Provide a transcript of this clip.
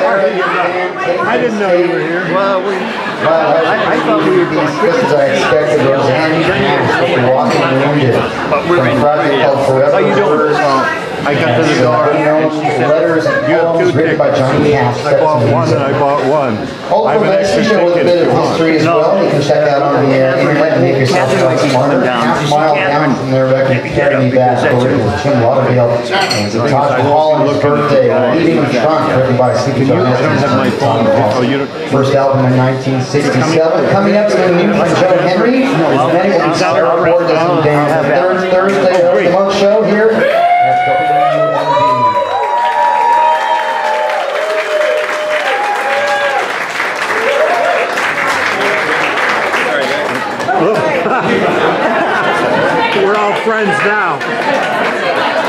I didn't know you were here. Well, I thought we were going Because I expected Roseanne to walk in the room but we're in. How you doing? I got to the door and she said, letters and poems written by Johnny Cash. I bought one and I bought one. I have an extra Show with a ticket bit if of you want. history as well. You can check out on the internet and make yourself smarter. Half a mile down from their record, carrying me back over to Tim Lauderdale. It's a Todd Holland's birthday, Leaving the Trunk, written by Stevie Jones. I don't have my phone. Oh, you don't. First album in 1967. Coming up, something new from Joe Henry. And then we'll start recording this down the third Thursday of the month show here. We're all friends now.